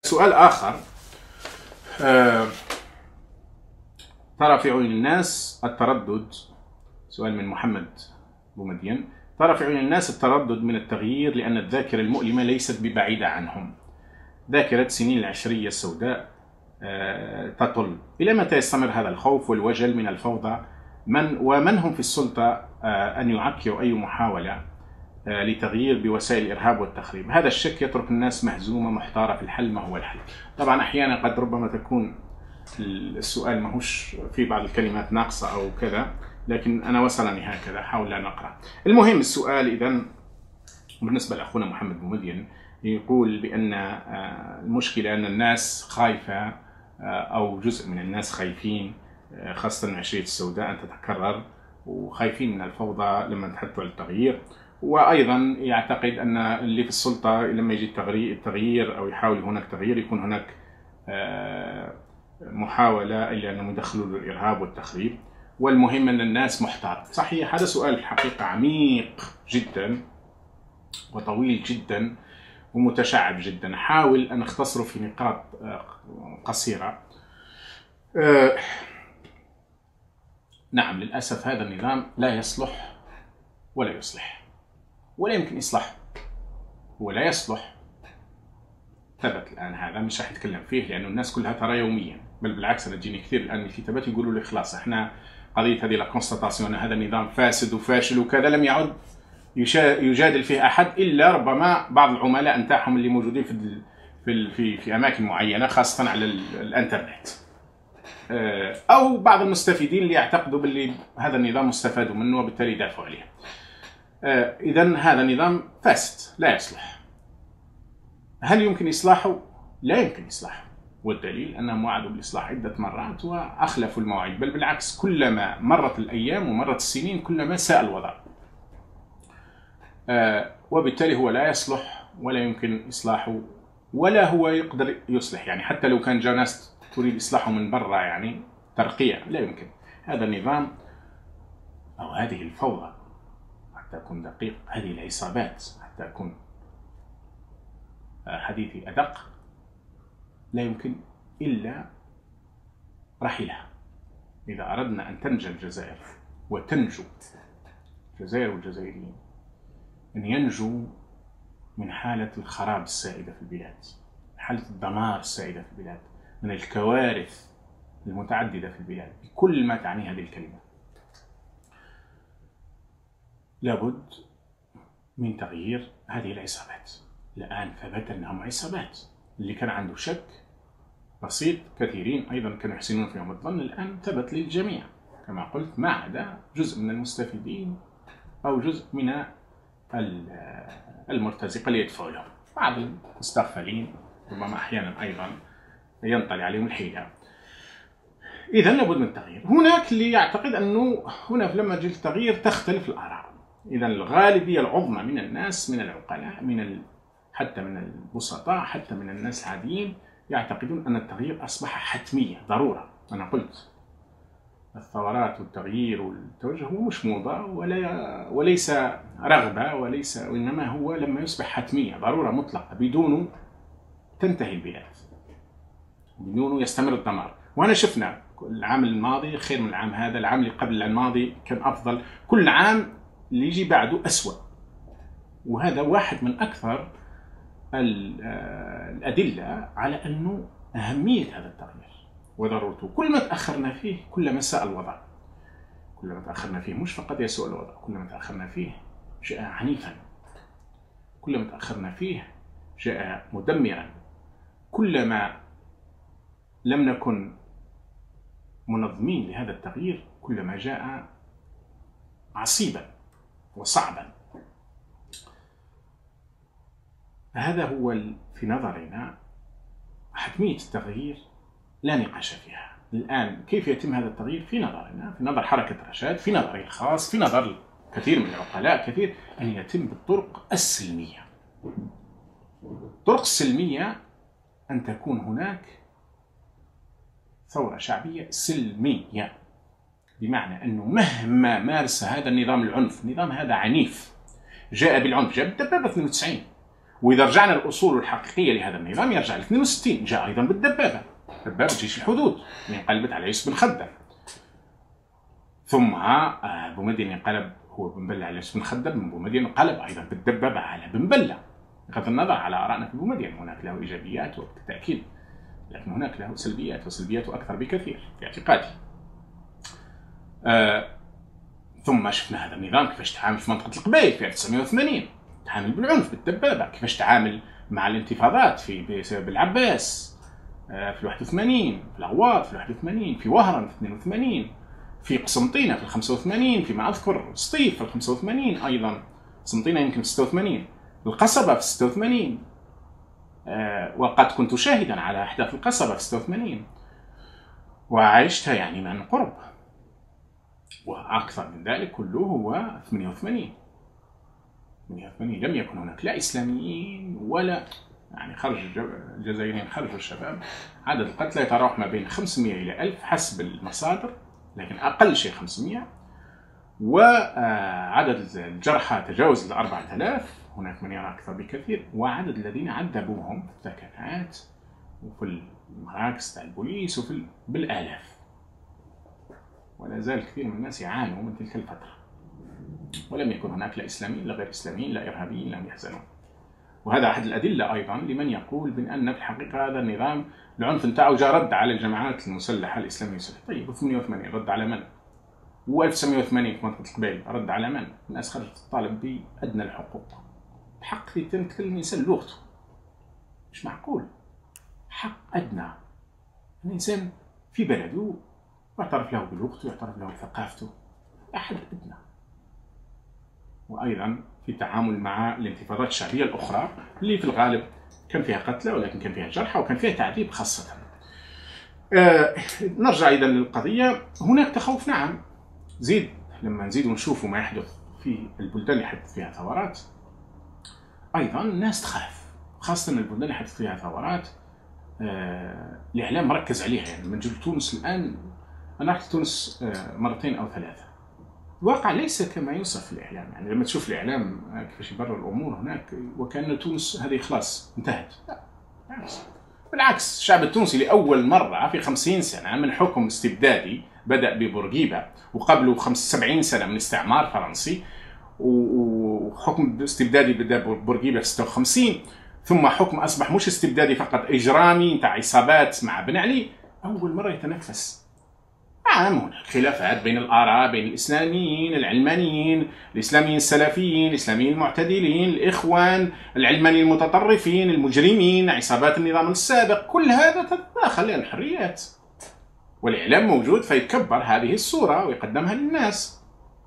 سؤال آخر. ترى في عيون الناس التردد، سؤال من محمد بومدين، ترى في عيون الناس التردد من التغيير لأن الذاكرة المؤلمة ليست ببعيدة عنهم. ذاكرة سنين العشرية السوداء تطل. إلى متى يستمر هذا الخوف والوجل من الفوضى؟ ومن هم في السلطة أن يعكروا أي محاولة لتغيير بوسائل الإرهاب والتخريب؟ هذا الشك يترك الناس مهزومة محتارة في الحل. ما هو الحل؟ طبعا أحيانا قد ربما تكون السؤال ماهوش في بعض الكلمات ناقصة أو كذا، لكن أنا وصلني هكذا، حاول أن أقرأ. المهم السؤال إذن بالنسبة لأخونا محمد بومدين يقول بأن المشكلة أن الناس خايفة أو جزء من الناس خايفين، خاصة العشرية السوداء أن تتكرر، وخايفين من الفوضى لما نتحدثوا عن التغيير. وأيضا يعتقد أن اللي في السلطة لما يجي التغيير أو يحاول هناك تغيير يكون هناك محاولة إلى أنهم يدخلوا الإرهاب والتخريب. والمهم أن الناس محتارة. صحيح هذا سؤال في الحقيقة عميق جدا وطويل جدا ومتشعب جدا. حاول أن أختصره في نقاط قصيرة. نعم، للأسف هذا النظام لا يصلح ولا يصلح ولا يمكن إصلاحه. هو لا يصلح، ثبت الآن، هذا مش راح نتكلم فيه لأنه الناس كلها ترى يوميا، بل بالعكس أنا تجيني كثير الآن من الكتابات يقولوا لي خلاص إحنا قضية هذه لا كونستاتاسيون هذا النظام فاسد وفاشل وكذا لم يعد يجادل فيه أحد إلا ربما بعض العملاء نتاعهم اللي موجودين في أماكن معينة خاصة على الإنترنت، أو بعض المستفيدين اللي يعتقدوا باللي هذا النظام مستفاد منه وبالتالي يدافعوا عليه. إذن هذا النظام فاسد لا يصلح. هل يمكن إصلاحه؟ لا يمكن إصلاحه، والدليل أنهم وعدوا بالإصلاح عدة مرات وأخلفوا المواعيد، بل بالعكس كلما مرت الأيام ومرت السنين كلما ساء الوضع. وبالتالي هو لا يصلح ولا يمكن إصلاحه ولا هو يقدر يصلح. يعني حتى لو كان جاء ناس تريد إصلاحه من برا، يعني ترقية، لا يمكن. هذا النظام أو هذه الفوضى، حتى أكون دقيق، هذه العصابات، حتى أكون حديثي أدق، لا يمكن إلا رحيلها. إذا أردنا أن تنجو الجزائر وتنجو الجزائر والجزائريين، أن ينجو من حالة الخراب السائدة في البلاد، حالة الدمار السائدة في البلاد، من الكوارث المتعددة في البلاد بكل ما تعني هذه الكلمة، لابد من تغيير هذه العصابات. الآن ثبت أنهم عصابات. اللي كان عنده شك بسيط، كثيرين أيضا كانوا يحسنون فيهم الظن، الآن ثبت للجميع كما قلت، ما عدا جزء من المستفيدين أو جزء من المرتزقة اللي يدفعوا لهم، بعض المستغفلين ربما أحيانا أيضا ينطلي عليهم الحيلة. إذا لابد من التغيير. هناك اللي يعتقد أنه هنا لما جاء التغيير تختلف الآراء. إذا الغالبية العظمى من الناس، من العقلاء، حتى من البسطاء، حتى من الناس العاديين، يعتقدون أن التغيير أصبح حتمية ضرورة. أنا قلت الثورات والتغيير والتوجه هو مش موضة وليس رغبة وإنما هو لما يصبح حتمية ضرورة مطلقة، بدونه تنتهي البلاد، بدونه يستمر الدمار. وأنا شفنا العام الماضي خير من العام هذا، العام اللي قبل الماضي كان أفضل، كل عام اللي يجي بعده أسوأ. وهذا واحد من أكثر الأدلة على أنه أهمية هذا التغيير وضرورته. كل ما تأخرنا فيه كل ما ساء الوضع، كل ما تأخرنا فيه مش فقط يسوء الوضع، كل ما تأخرنا فيه جاء عنيفا، كل ما تأخرنا فيه جاء مدمرا، كلما لم نكن منظمين لهذا التغيير كلما جاء عصيبا وصعبا. هذا هو في نظرنا حتمية التغيير، لا نقاش فيها. الآن كيف يتم هذا التغيير في نظرنا، في نظر حركة رشاد، في نظري الخاص، في نظر كثير من العقلاء كثير، أن يتم بالطرق السلمية. الطرق السلمية أن تكون هناك ثورة شعبية سلمية، بمعنى أنه مهما مارس هذا النظام العنف، النظام هذا عنيف، جاء بالعنف، جاء بالدبابة 92 وإذا رجعنا الأصول الحقيقية لهذا النظام يرجع ل 62، جاء أيضا بالدبابة، دبابة جيش الحدود اللي انقلبت على يوسف بن خدام. ثم بومدين انقلب هو بن بلة على يوسف بن خدام، بومدين انقلب أيضا بالدبابة على بن بلة. بغض النظر على آرائنا في بومدين، هناك له إيجابيات بالتأكيد، لكن هناك له سلبيات، وسلبياته أكثر بكثير في اعتقادي. ثم شفنا هذا النظام كيفاش تعامل في منطقة القبائل في 1980، تعامل بالعنف بالدبابة، كيفاش تعامل مع الانتفاضات في بالعباس في 81، في العواط في 81، في وهران في 82، في قسنطينة في 85، فيما أذكر سطيف في 85 أيضا، قسنطينة يمكن في 86، القصبة في 86، وقد كنت شاهدا على أحداث القصبة في 86 وعشتها يعني عن قرب. وأكثر من ذلك كله هو 88 لم يكن هناك لا إسلاميين ولا يعني خرج الجزائريين، خرجوا الشباب. عدد القتلى يتراوح ما بين 500 إلى 1000 حسب المصادر، لكن أقل شيء 500. وعدد الجرحى تجاوز ال 4000، هناك من يرى أكثر بكثير. وعدد الذين عذبوهم في الثكنات وفي المراكز تاع البوليس وفي بالآلاف. ولا زال كثير من الناس يعانوا من تلك الفترة، ولم يكن هناك لا إسلاميين لا غير إسلاميين لا إرهابيين لم يحزنون. وهذا أحد الأدلة أيضا لمن يقول بأن في الحقيقة هذا النظام العنف نتاعو جا رد على الجماعات المسلحة الإسلامية. طيب و 88 رد على من؟ و1980 في منطقة القبائل رد على من؟ الناس خرجت تطالب بأدنى الحقوق، حق يتم تكلم الإنسان لغته. مش معقول حق أدنى الإنسان في بلده يعترف له بلغته، يعترف له بثقافته، أحد أدنى. وأيضا في التعامل مع الانتفاضات الشعبية الأخرى اللي في الغالب كان فيها قتلى ولكن كان فيها جرحى وكان فيها تعذيب خاصة. نرجع إذا للقضية. هناك تخوف، نعم، زيد لما نزيد ونشوف ما يحدث في البلدان اللي يحدث فيها ثورات، أيضا الناس تخاف، خاصة البلدان اللي يحدث فيها ثورات. الإعلام مركز عليها. يعني من جل تونس الآن، أنا رحت تونس مرتين أو ثلاثة، الواقع ليس كما يوصف في الإعلام. يعني لما تشوف الإعلام كيفاش يبرر الأمور هناك وكأن تونس هذه خلاص انتهت، لا بالعكس. الشعب التونسي لأول مرة في 50 سنة من حكم استبدادي بدأ ببورقيبة، وقبله 75 سنة من استعمار فرنسي، وحكم استبدادي بدأ ببورقيبة في 56، ثم حكم أصبح مش استبدادي فقط، إجرامي نتاع عصابات مع بن علي. أول مرة يتنفس. نعم هناك خلافات بين الآراء، بين الإسلاميين العلمانيين، الإسلاميين السلفيين، الإسلاميين المعتدلين، الإخوان، العلمانيين المتطرفين، المجرمين، عصابات النظام السابق. كل هذا تتداخل الحريات، والإعلام موجود فيكبر هذه الصورة ويقدمها للناس.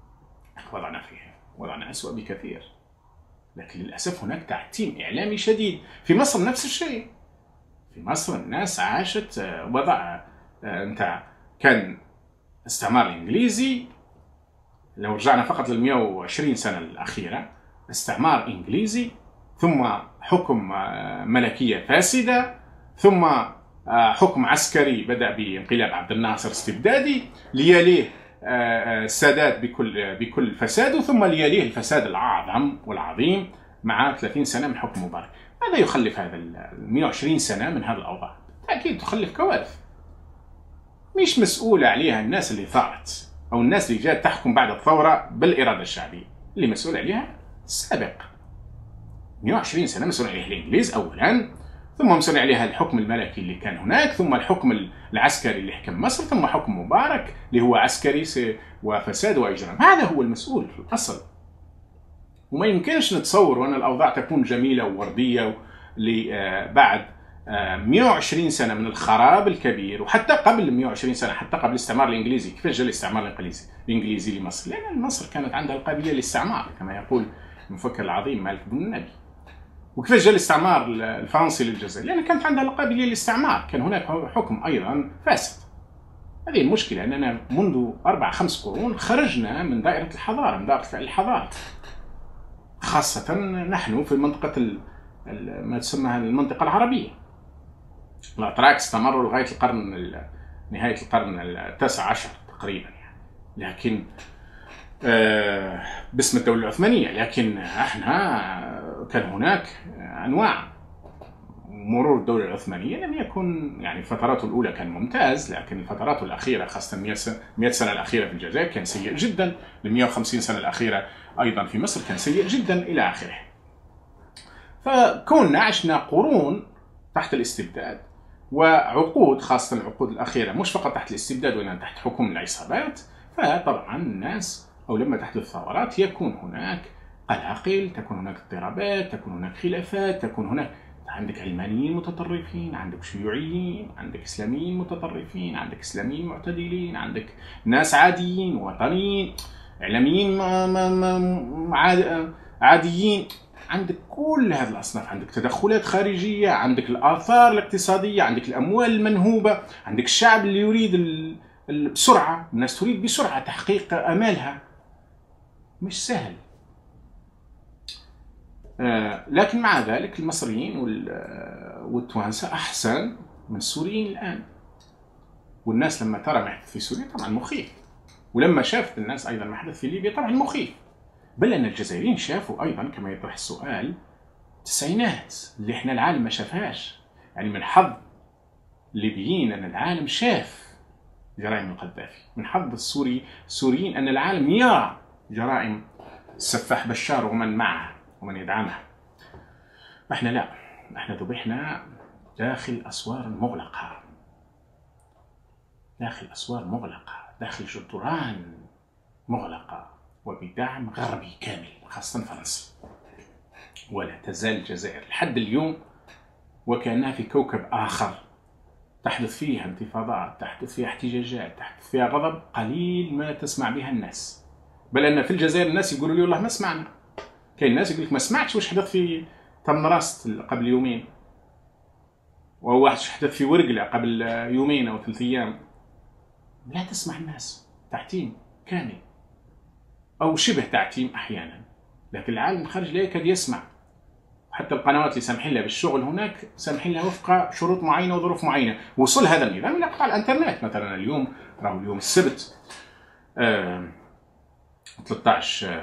وضعنا أسوأ بكثير، لكن للأسف هناك تعتيم إعلامي شديد. في مصر نفس الشيء. في مصر الناس عاشت وضع كان استعمار إنجليزي. لو رجعنا فقط لل 120 سنة الأخيرة، استعمار إنجليزي، ثم حكم ملكية فاسدة، ثم حكم عسكري بدأ بانقلاب عبد الناصر استبدادي، ليليه السادات بكل فساده، ثم ليليه الفساد الأعظم والعظيم مع 30 سنة من حكم مبارك. ماذا يخلف هذا 120 سنة من هذه الأوضاع؟ بالتأكيد تخلف كوارث مش مسؤولة عليها الناس اللي ثارت أو الناس اللي جات تحكم بعد الثورة بالإرادة الشعبية. اللي مسؤول عليها السابق. 120 سنة مسؤول عليها الإنجليز أولا، ثم مسؤول عليها الحكم الملكي اللي كان هناك، ثم الحكم العسكري اللي حكم مصر، ثم حكم مبارك اللي هو عسكري وفساد وإجرام. هذا هو المسؤول في الأصل. وما يمكنش نتصور أن الأوضاع تكون جميلة ووردية بعد 120 سنة من الخراب الكبير. وحتى قبل 120 سنة، حتى قبل الاستعمار الإنجليزي. كيفاش جاء الاستعمار الإنجليزي لمصر؟ لأن مصر كانت عندها القابلية للاستعمار كما يقول المفكر العظيم مالك بن النبي. وكيفاش جاء الاستعمار الفرنسي للجزائر؟ لأن كانت عندها القابلية للاستعمار، كان هناك حكم أيضا فاسد. هذه المشكلة، أننا منذ 4-5 قرون خرجنا من دائرة الحضارة، من دائرة الحضارة، خاصة نحن في منطقة ما تسمى المنطقة العربية. الأتراك استمروا لغاية نهاية القرن ال19 تقريبا يعني. لكن باسم الدولة العثمانية. لكن احنا كان هناك أنواع مرور الدولة العثمانية لم يكن يعني فتراته الأولى كان ممتاز، لكن الفترات الأخيرة خاصة 100 سنة الأخيرة في الجزائر كان سيء جدا، ال 150 سنة الأخيرة أيضا في مصر كان سيء جدا إلى آخره. فكوننا عشنا قرون تحت الاستبداد وعقود، خاصة العقود الأخيرة مش فقط تحت الاستبداد وإنما تحت حكم العصابات، فطبعا الناس أو لما تحدث ثورات يكون هناك قلاقل، تكون هناك اضطرابات، تكون هناك خلافات، تكون هناك عندك علمانيين متطرفين، عندك شيوعيين، عندك إسلاميين متطرفين، عندك إسلاميين معتدلين، عندك ناس عاديين وطنيين، إعلاميين عاديين، عندك كل هذه الأصناف، عندك تدخلات خارجية، عندك الآثار الاقتصادية، عندك الأموال المنهوبة، عندك الشعب اللي يريد بسرعة، الناس تريد بسرعة تحقيق آمالها، مش سهل. لكن مع ذلك المصريين والتوانسة أحسن من السوريين الآن، والناس لما ترى ما يحدث في سوريا طبعا مخيف، ولما شافت الناس أيضا ما يحدث في ليبيا طبعا مخيف، بل أن الجزائريين شافوا أيضا كما يطرح السؤال التسعينات اللي إحنا العالم ما شافهاش. يعني من حظ الليبيين أن العالم شاف جرائم القذافي، من حظ السوريين أن العالم يرى جرائم السفاح بشار ومن معه ومن يدعمه. احنا لا، احنا ذبحنا داخل أسوار مغلقة، داخل أسوار مغلقة، داخل جدران مغلقة، وبدعم غربي كامل خاصة فرنسي. ولا تزال الجزائر لحد اليوم وكأنها في كوكب آخر، تحدث فيها انتفاضات، تحدث فيها احتجاجات، تحدث فيها غضب قليل ما تسمع بها الناس. بل أن في الجزائر الناس يقولوا لي والله ما سمعنا، كاين الناس يقول لك ما سمعتش واش حدث في تمنراست قبل يومين، وواحد حدث في ورقلة قبل يومين أو 3 أيام. لا تسمع الناس، تعتيم كامل أو شبه تعتيم أحيانا، لكن العالم الخارجي لا يكاد يسمع. حتى القنوات اللي سامحين لها بالشغل هناك سامحين لها وفق شروط معينة وظروف معينة. وصل هذا النظام إلى قطاع الإنترنت. مثلا اليوم راهو اليوم السبت 13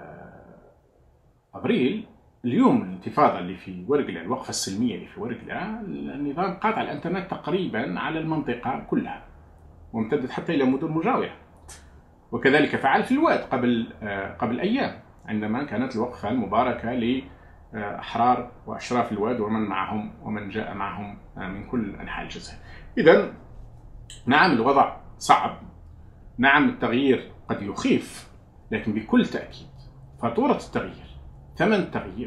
أبريل، اليوم الانتفاضة اللي في ورقلة، الوقفة السلمية اللي في ورقلة، النظام قاطع الإنترنت تقريبا على المنطقة كلها وامتدت حتى إلى مدن مجاورة. وكذلك فعل في الواد قبل أيام عندما كانت الوقفة المباركة لأحرار وأشراف الواد ومن معهم ومن جاء معهم من كل أنحاء الجزائر. إذن نعم الوضع صعب، نعم التغيير قد يخيف، لكن بكل تأكيد فاتورة التغيير، ثمن التغيير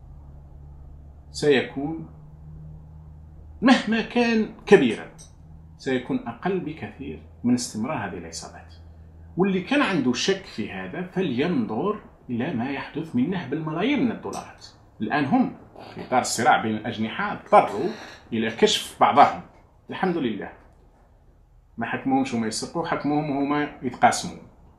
سيكون مهما كان كبيرا سيكون أقل بكثير من استمرار هذه العصابات. واللي كان عنده شك في هذا فلينظر إلى ما يحدث منه بالملايير من الدولارات. الآن هم في إطار الصراع بين الأجنحة اضطروا إلى كشف بعضهم، الحمد لله ما حكموهمش وما يسرقوا، حكموهم وهما يتقاسمون.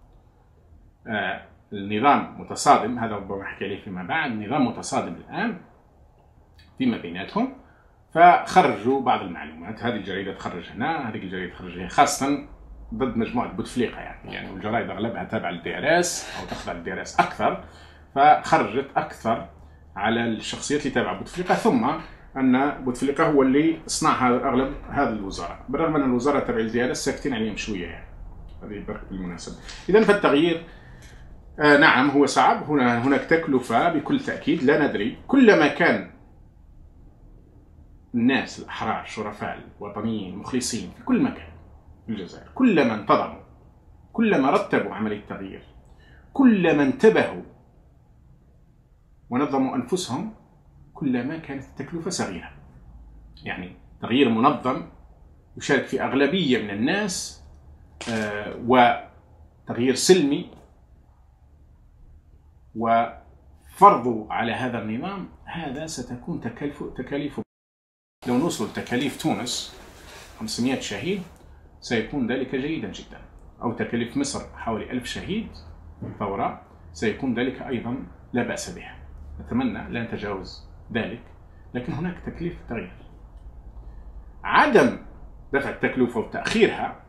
النظام متصادم، هذا ربما نحكي عليه فيما بعد، النظام متصادم الآن فيما بيناتهم، فخرجوا بعض المعلومات. هذه الجريدة تخرج هنا، هذه الجريدة تخرج هنا، خاصة ضد مجموعة بوتفليقة يعني الجرائد أغلبها تابعة للدي ار اس أو تخضع للدي ار اس أكثر، فخرجت أكثر على الشخصيات اللي تابعة بوتفليقة، ثم أن بوتفليقة هو اللي صنع أغلب هذه الوزارة، بالرغم أن الوزارة تابعة للدي ار اس ساكتين عليهم شوية يعني. هذه برك بالمناسبة. إذن فالتغيير نعم هو صعب، هناك تكلفة بكل تأكيد، لا ندري. كلما كان الناس الأحرار الشرفاء الوطنيين المخلصين في كل مكان في الجزائر كلما انتظموا، كلما رتبوا عملية التغيير، كلما انتبهوا ونظموا أنفسهم، كلما كانت التكلفة صغيرة. يعني تغيير منظم يشارك في أغلبية من الناس وتغيير سلمي وفرضه على هذا النظام، هذا ستكون تكاليف. لو نوصل لتكاليف تونس 500 شهيد سيكون ذلك جيدا جدا، أو تكاليف مصر حوالي 1000 شهيد ثورة سيكون ذلك أيضا لا بأس به. نتمنى لا نتجاوز ذلك، لكن هناك تكليف تغيير. عدم دفع التكلفة وتأخيرها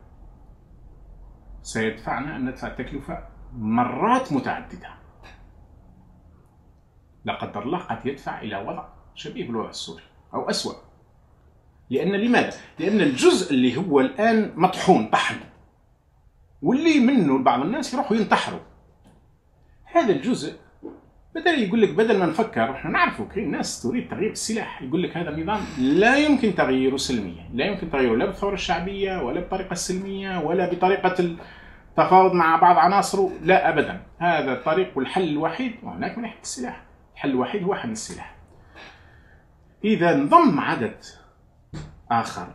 سيدفعنا أن ندفع التكلفة مرات متعددة. لا قدر الله قد يدفع إلى وضع شبيه بالوضع السوري أو أسوأ. لماذا؟ لأن الجزء اللي هو الآن مطحون طحن، واللي منه بعض الناس يروحوا ينتحروا، هذا الجزء بدل ما نفكر، احنا نعرفوا كاين ناس تريد تغيير السلاح، يقول لك هذا النظام لا يمكن تغييره سلميا، لا يمكن تغييره لا بالثورة الشعبية ولا بالطريقة السلمية ولا بطريقة التفاوض مع بعض عناصره، لا أبدا. هذا الطريق والحل الوحيد، وهناك من ناحية السلاح الحل الوحيد هو حل السلاح. إذا انضم عدد آخر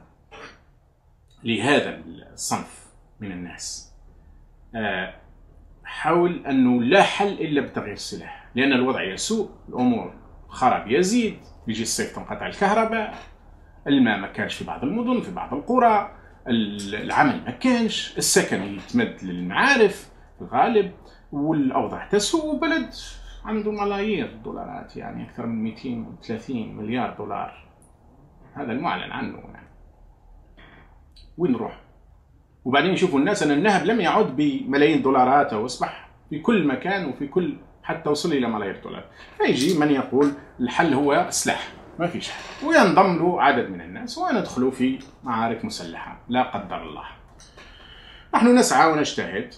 لهذا الصنف من الناس حول أنه لا حل إلا بتغيير السلاح، لأن الوضع يسوء، الأمور خراب يزيد، يجي الصيف تنقطع الكهرباء، الماء ما كانش في بعض المدن، في بعض القرى، العمل ما كانش، السكن يتمد للمعارف في الغالب، والأوضاع تسوء. بلد عنده ملايير الدولارات، يعني أكثر من 230 مليار دولار، هذا المعلن عنه يعني. وين نروح؟ وبعدين يشوفوا الناس أن النهب لم يعد بملايين دولارات، وأصبح في كل مكان وفي كل، حتى وصل إلى ملايير دولارات. فيجي من يقول الحل هو السلاح، ما فيش حل، وينضم له عدد من الناس وندخلوا في معارك مسلحة لا قدر الله. نحن نسعى ونجتهد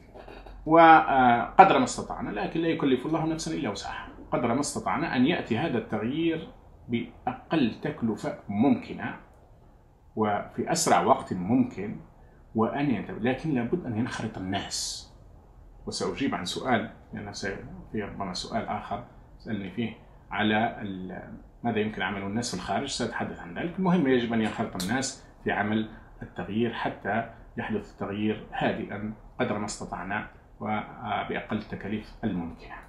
وقدر ما استطعنا، لكن لا يكلف الله نفسا إلا وسعها، قدر ما استطعنا أن يأتي هذا التغيير بأقل تكلفة ممكنة وفي أسرع وقت ممكن، لكن لابد أن ينخرط الناس. وسأجيب عن سؤال، لأن في ربما سؤال آخر سألني فيه على ماذا يمكن عمل الناس في الخارج، سأتحدث عن ذلك. المهم يجب أن ينخرط الناس في عمل التغيير حتى يحدث التغيير هادئا قدر ما استطعنا وبأقل التكاليف الممكنة.